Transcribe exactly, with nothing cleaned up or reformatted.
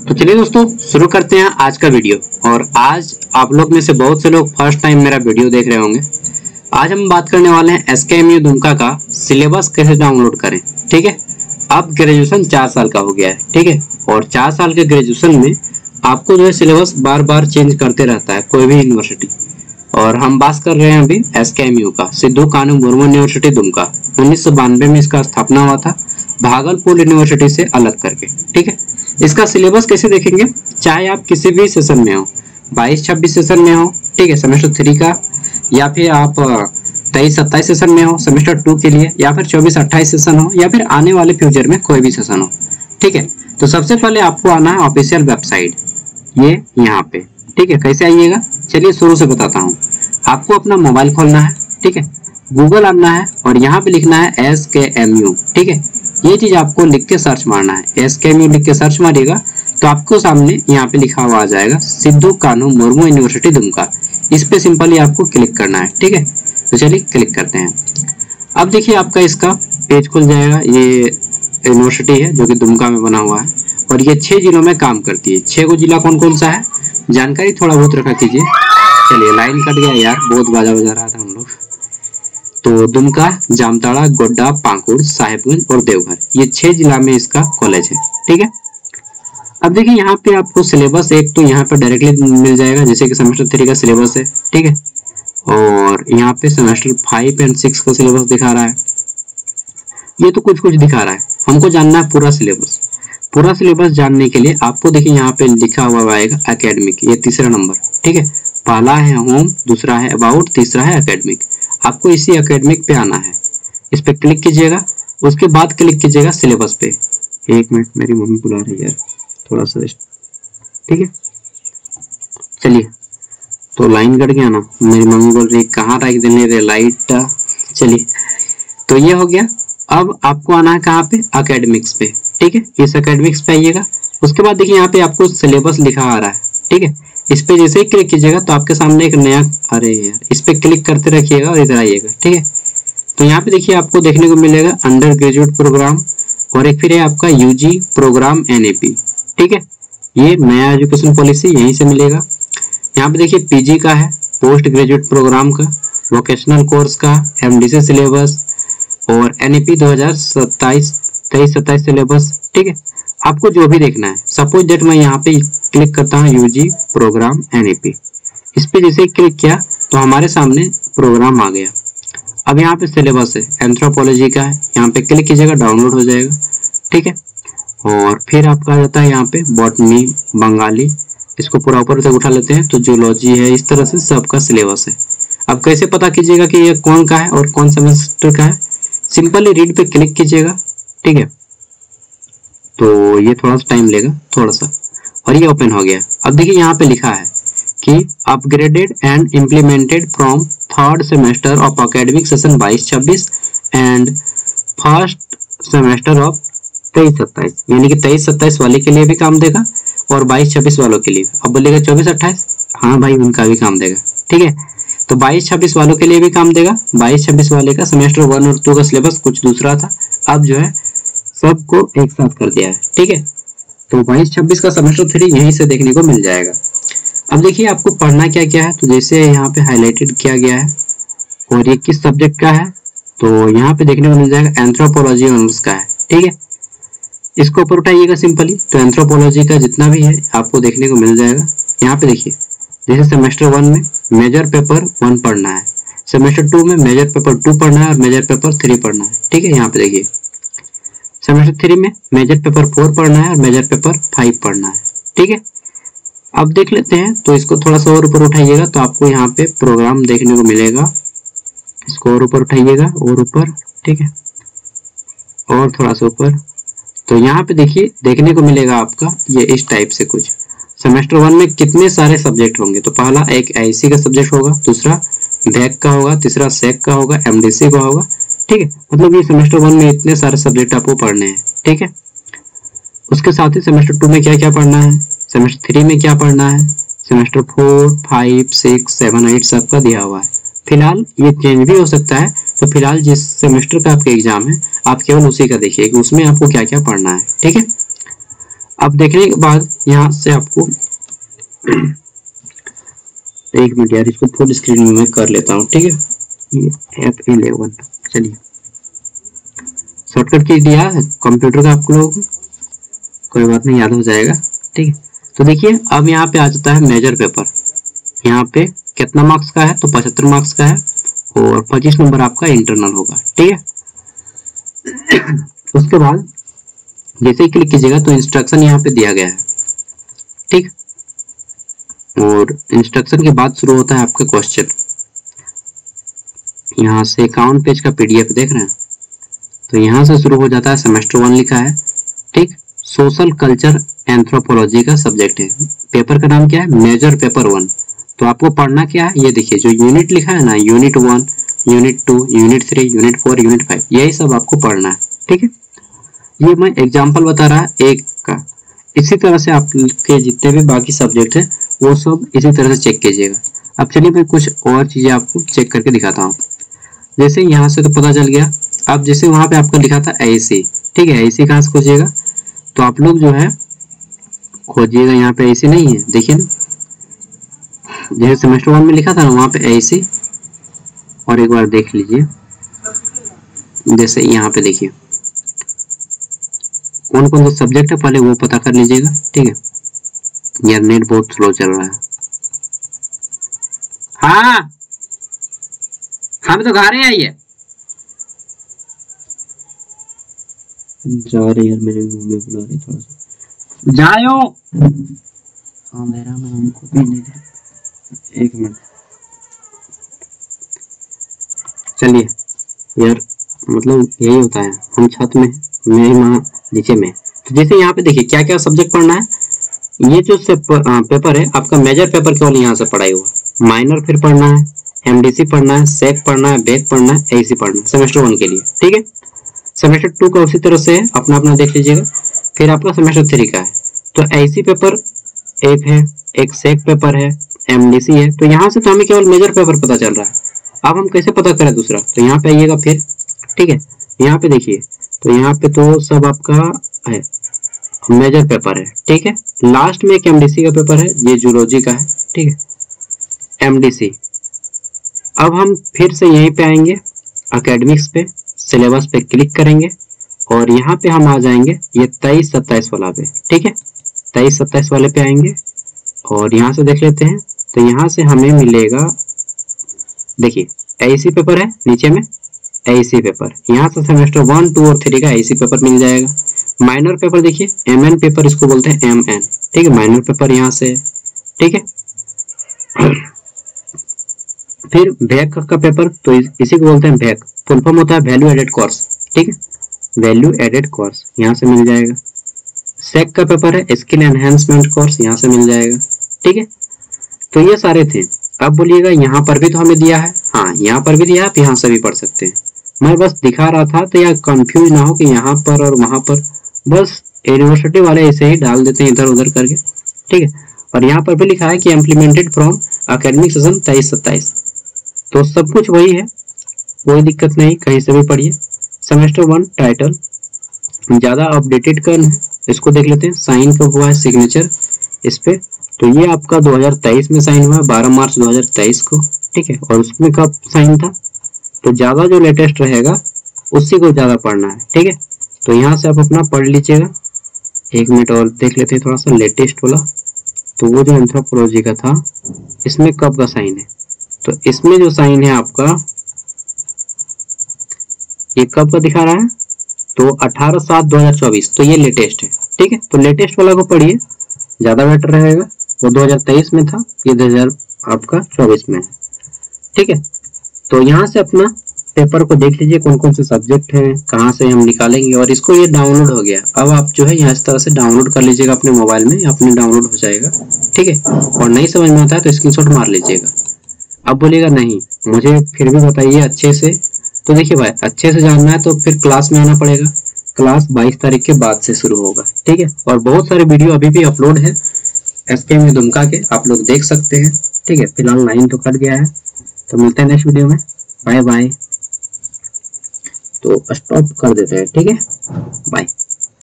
तो चलिए दोस्तों शुरू करते हैं आज का वीडियो। और आज आप लोग में से बहुत से लोग फर्स्ट टाइम मेरा वीडियो देख रहे होंगे। आज हम बात करने वाले हैं एसकेएमयू दुमका का सिलेबस कैसे डाउनलोड करें। ठीक है, अब ग्रेजुएशन चार साल का हो गया है। ठीक है, और चार साल के ग्रेजुएशन में आपको जो है सिलेबस बार बार चेंज करते रहता है कोई भी यूनिवर्सिटी। और हम बात कर रहे हैं अभी एसकेएमयू का, सिद्धू कानू मुर्मू यूनिवर्सिटी दुमका। उन्नीस सौ बानवे में इसका स्थापना हुआ था भागलपुर यूनिवर्सिटी से अलग करके। ठीक है, इसका सिलेबस कैसे देखेंगे, चाहे आप किसी भी सेशन में हो, बाईस छब्बीस सेशन में हो, ठीक है, सेमेस्टर थ्री का, या फिर आप तेईस सत्ताईस सेशन में हो सेमेस्टर टू के लिए, या फिर चौबीस अट्ठाईस सेशन हो, या फिर आने वाले फ्यूचर में कोई भी सेशन हो। ठीक है, तो सबसे पहले आपको आना है ऑफिशियल वेबसाइट, ये यहाँ पे। ठीक है, कैसे आइएगा चलिए शुरू से बताता हूँ। आपको अपना मोबाइल खोलना है, ठीक है, गूगल आना है और यहाँ पे लिखना है एस के एम यू। ठीक है, ये चीज आपको लिख के सर्च मारना है। एस के एम यू लिख के सर्च मारिएगा तो आपको सामने यहाँ पे लिखा हुआ आ जाएगा सिद्धू कानू मुर्मू यूनिवर्सिटी दुमका। इस पे सिंपली आपको क्लिक करना है। ठीक है, तो चलिए क्लिक करते हैं। अब देखिए आपका इसका पेज खुल जाएगा। ये यूनिवर्सिटी है जो कि दुमका में बना हुआ है और ये छह जिलों में काम करती है। छह को जिला कौन कौन सा है जानकारी थोड़ा बहुत रखा कीजिए। चलिए लाइन कट गया यार, बहुत बाजा बजा रहा था हम लोग। तो दुमका, जामताड़ा, गोड्डा, पाकुड़, साहेबगंज और देवघर, ये छह जिला में इसका कॉलेज है। ठीक है, अब देखिए यहाँ पे आपको सिलेबस एक तो यहाँ पे डायरेक्टली मिल जाएगा, जैसे कि सेमेस्टर थ्री का सिलेबस है। ठीक है, और यहाँ पे सेमेस्टर फाइव एंड सिक्स का सिलेबस दिखा रहा है। ये तो कुछ कुछ दिखा रहा है, हमको जानना है पूरा सिलेबस। पूरा सिलेबस जानने के लिए आपको देखिए यहाँ पे लिखा हुआ आएगा एकेडमिक, ये तीसरा नंबर। ठीक है, पहला है होम, दूसरा है अबाउट, तीसरा है एकेडमिक। आपको इसी एकेडमिक पे आना है, इस पे क्लिक कीजिएगा। उसके बाद क्लिक कीजिएगा सिलेबस पे। एक मिनट, मेरी मम्मी बुला रही है यार, थोड़ा सा। ठीक है, चलिए, तो लाइन कट गया ना, मेरी मम्मी बोल रही कहाँ रख देने रे लाइट। चलिए, तो ये हो गया। अब आपको आना है कहाँ पे, एकेडमिक्स पे। ठीक है, इस एकेडमिक्स पे आइएगा। उसके बाद देखिए यहाँ पे आपको सिलेबस लिखा आ रहा है। ठीक है, इस पे जैसे ही क्लिक कीजिएगा तो आपके सामने एक नया, अरे यार, इस पे क्लिक करते रखिएगा और इधर आइएगा। ठीक है, तो यहाँ पे देखिए आपको देखने को मिलेगा अंडर ग्रेजुएट प्रोग्राम और एक फिर है आपका यूजी प्रोग्राम एनएपी। ठीक है, ये नया एजुकेशन पॉलिसी यहीं से मिलेगा। यहाँ पे देखिए पीजी का है, पोस्ट ग्रेजुएट प्रोग्राम का, वोकेशनल कोर्स का, एमडीसी सिलेबस और एनएपी दो हजार सत्ताईस तेईस सत्ताईस सिलेबस। ठीक है, आपको जो भी देखना है। सपोज दैट मैं यहाँ पे क्लिक करता हूँ यूजी प्रोग्राम एनएपी। इस पे जैसे क्लिक किया तो हमारे सामने प्रोग्राम आ गया। अब यहाँ पे सिलेबस है, एंथ्रोपोलॉजी का है, यहाँ पे क्लिक कीजिएगा डाउनलोड हो जाएगा। ठीक है, और फिर आपका आ जाता है यहाँ पे बॉटनी, बंगाली, इसको पूरा ऊपर तक उठा लेते हैं तो जूलॉजी है। इस तरह से सबका सिलेबस है। अब कैसे पता कीजिएगा कि ये कौन का है और कौन सेमेस्टर का है, सिंपली रीड पे क्लिक कीजिएगा। ठीक है, तो ये थोड़ा सा टाइम लेगा थोड़ा सा, और ये ओपन हो गया। अब देखिए यहाँ पे लिखा है कि upgraded and implemented from third semester of academic session बाईस छब्बीस एंड फर्स्ट सेमेस्टर ऑफ तेईस सत्ताईस, यानी कि तेईस सत्ताईस वाले के लिए भी काम देगा और बाईस छब्बीस वालों के लिए। अब बोलेगा चौबीस अट्ठाईस, हाँ भाई उनका भी काम देगा। ठीक है, तो बाईस छब्बीस वालों के लिए भी काम देगा। बाईस छब्बीस वाले का सेमेस्टर वन और टू का सिलेबस कुछ दूसरा था, अब जो है सबको एक साथ कर दिया है। ठीक है, तो बाईस छब्बीस का सेमेस्टर थ्री यहीं से देखने को मिल जाएगा। अब देखिए आपको पढ़ना क्या क्या है, तो जैसे यहाँ पे हाईलाइटेड किया गया है और ये किस सब्जेक्ट का है, तो यहाँ पे देखने को मिल जाएगा एंथ्रोपोलॉजी ऑनर्स का है। ठीक है, इसको ऊपर उठाइएगा सिंपली, तो एंथ्रोपोलॉजी का जितना भी है आपको देखने को मिल जाएगा। यहाँ पे देखिए जैसे सेमेस्टर वन में मेजर पेपर वन पढ़ना है, सेमेस्टर टू में मेजर पेपर टू पढ़ना है और मेजर पेपर थ्री पढ़ना है। ठीक है, यहाँ पे देखिए सेमेस्टर थ्री में मेजर पेपर फोर पढ़ना है और मेजर पेपर फाइव पढ़ना है। ठीक है, अब देख लेते हैं, तो इसको थोड़ा सा और ऊपर उठाइएगा तो आपको यहाँ पे प्रोग्राम देखने को मिलेगा। इसको और ऊपर उठाइएगा और ऊपर, ठीक है, और थोड़ा सा ऊपर, तो यहाँ पे देखिए देखने को मिलेगा आपका ये इस टाइप से कुछ। सेमेस्टर वन में कितने सारे सब्जेक्ट होंगे, तो पहला एक आईसी का सब्जेक्ट होगा, दूसरा बैक का होगा, तीसरा सेक का होगा, एमडीसी का होगा। ठीक है, मतलब ये सेमेस्टर वन में इतने सारे सब्जेक्ट आपको पढ़ने हैं। ठीक है, उसके साथ ही सेमेस्टर टू में क्या क्या पढ़ना है, सेमेस्टर थ्री में क्या पढ़ना है, semester four five six seven eight सबका दिया हुआ है। फिलहाल ये चेंज भी हो सकता है, तो फिलहाल जिस सेमेस्टर का आपका एग्जाम है आप केवल उसी का देखिए कि उसमें आपको क्या क्या पढ़ना है। ठीक है, अब देखने के बाद यहाँ से आपको एक मिनट यार, इसको फुल स्क्रीन में मैं कर लेता हूँ, ठीक है। ये एफ इलेवन, चलिए शॉर्टकट की दिया है कंप्यूटर का आप लोगों को, कोई बात नहीं, याद हो जाएगा, ठीक है। तो देखिए अब यहाँ पे आ जाता है मेजर पेपर। यहाँ पे कितना मार्क्स का है, तो पचहत्तर मार्क्स का है और पच्चीस नंबर आपका इंटरनल होगा, ठीक है। उसके बाद जैसे ही क्लिक कीजिएगा तो इंस्ट्रक्शन यहाँ पे दिया गया है, ठीक। और इंस्ट्रक्शन के बाद शुरू होता है आपका क्वेश्चन। यहाँ से इक्यावन पेज का पीडीएफ देख रहे हैं, तो यहाँ से शुरू हो जाता है। सेमेस्टर वन लिखा है, ठीक। सोशल कल्चर एंथ्रोपोलॉजी का सब्जेक्ट है। पेपर का नाम क्या है, मेजर पेपर वन। तो आपको पढ़ना क्या है, ये देखिए जो यूनिट लिखा है ना, unit one, unit two, unit three, unit four, unit five, यही सब आपको पढ़ना है, ठीक है। ये मैं एग्जाम्पल बता रहा है एक का। इसी तरह से आपके जितने भी बाकी सब्जेक्ट है वो सब इसी तरह से चेक कीजिएगा। अब चलिए मैं कुछ और चीजें आपको चेक करके दिखाता हूँ। जैसे यहाँ से तो पता चल गया। अब जैसे वहां पे आपका लिखा था एसी, ठीक है, एसी कहाँ से खोजिएगा, तो आप लोग जो है खोजिएगा, यहाँ पे एसी नहीं है, देखिए ना, जैसे सेमेस्टर वन में लिखा था ना वहां पे एसी, और एक बार देख लीजिए, जैसे यहाँ पे देखिए कौन कौन सा सब्जेक्ट है पहले वो पता कर लीजिएगा, ठीक है। यार नेट बहुत स्लो चल रहा है। हाँ हम तो घर ही आइए जा रहे यार, मेरे मम्मी बुला रही, थोड़ा सा जाओ। हाँ मेरा मैं हमको भी नहीं था, एक मिनट। चलिए यार, मतलब यही होता है, हम छत में, मैं वहाँ नीचे में। तो जैसे यहाँ पे देखिए क्या क्या सब्जेक्ट पढ़ना है। ये जो पेपर है आपका मेजर पेपर केवल यहाँ से पढ़ाई हुआ, माइनर फिर पढ़ना है, एमडीसी पढ़ना है, सेक पढ़ना है, बेक पढ़ना है, एसी पढ़ना है सेमेस्टर वन के लिए, ठीक है। सेमेस्टर टू का उसी तरह से है, अपना अपना देख लीजिएगा। फिर आपका सेमेस्टर थ्री का है, तो एसी पेपर एक है, एक सेक पेपर है, एमडीसी है। तो यहाँ से तो हमें केवल मेजर पेपर पता चल रहा है। अब हम कैसे पता करें दूसरा, तो यहाँ पे आइएगा फिर, ठीक है। यहाँ पे देखिए, तो यहाँ पे तो सब आपका है, मेजर पेपर है, ठीक है। लास्ट में एक एमडीसी का पेपर है, ये जूलॉजी का है, ठीक है, एमडीसी। अब हम फिर से यहीं पे आएंगे, एकेडमिक्स पे, सिलेबस पे क्लिक करेंगे और यहाँ पे हम आ जाएंगे ये तेईस सत्ताईस वाला पे, ठीक है। तेईस सत्ताईस वाले पे आएंगे और यहाँ से देख लेते हैं। तो यहाँ से हमें मिलेगा, देखिए एसी पेपर है नीचे में, एसी पेपर, यहाँ से सेमेस्टर वन टू और थ्री का एसी पेपर मिल जाएगा। माइनर पेपर देखिए एमएन पेपर, इसको बोलते हैं एमएन, ठीक है, माइनर पेपर यहाँ से, ठीक है। फिर भैक का पेपर, तो इसी को बोलते हैं भैक, फुल फॉर्म होता है वैल्यू एडेड कोर्स, ठीक है, वैल्यू एडेड कोर्स यहाँ से मिल जाएगा। सेक का पेपर है स्किल एनहेंसमेंट कोर्स, यहाँ से मिल जाएगा, ठीक है। तो ये सारे थे। अब बोलिएगा यहाँ पर भी तो हमें दिया है, हाँ यहाँ पर भी दिया है, आप यहाँ से भी पढ़ सकते हैं। मैं बस दिखा रहा था तो यार कंफ्यूज ना हो कि यहाँ पर और वहां पर, बस यूनिवर्सिटी वाले ऐसे ही डाल देते हैं इधर उधर करके, ठीक है। और यहाँ पर भी लिखा है कि इम्प्लीमेंटेड फ्रॉम एकेडमिक सेशन तेईस सत्ताईस, तो सब कुछ वही है, कोई दिक्कत नहीं, कहीं से भी पढ़िए। सेमेस्टर वन टाइटल ज्यादा अपडेटेड करना है, इसको देख लेते हैं। साइन कब हुआ है सिग्नेचर इस पे, तो ये आपका दो हज़ार तेईस में साइन हुआ है, बारह मार्च दो हज़ार तेईस को, ठीक है। और उसमें कब साइन था, तो ज्यादा जो लेटेस्ट रहेगा उसी को ज्यादा पढ़ना है, ठीक है। तो यहाँ से आप अपना पढ़ लीजिएगा। एक मिनट और देख लेते हैं थोड़ा सा लेटेस्ट वाला, तो वो जो एंथ्रोपोलॉजी का था इसमें कब का साइन है, तो इसमें जो साइन है आपका ये कब का दिखा रहा है, तो अठारह सात दो हज़ार चौबीस, तो ये लेटेस्ट है, ठीक है। तो लेटेस्ट वाला को पढ़िए, ज्यादा बेटर रहेगा। वो दो हज़ार तेईस में था, ये दो हज़ार आपका चौबीस में है, ठीक है। तो यहाँ से अपना पेपर को देख लीजिए कौन कौन से सब्जेक्ट हैं, कहाँ से हम निकालेंगे। और इसको ये डाउनलोड हो गया, अब आप जो है यहाँ इस तरह से डाउनलोड कर लीजिएगा अपने मोबाइल में, अपने डाउनलोड हो जाएगा, ठीक है। और नहीं समझ में आता है तो स्क्रीनशॉट मार लीजिएगा। अब बोलिएगा नहीं मुझे फिर भी बताइए अच्छे से, तो देखिए भाई अच्छे से जानना है तो फिर क्लास में आना पड़ेगा। क्लास बाईस तारीख के बाद से शुरू होगा, ठीक है। और बहुत सारे वीडियो अभी भी अपलोड है एसकेएमयू दुमका के, आप लोग देख सकते हैं, ठीक है। फिलहाल लाइन तो कट गया है, तो मिलते हैं नेक्स्ट वीडियो में, बाय बाय। तो स्टॉप कर देते हैं, ठीक है, बाय।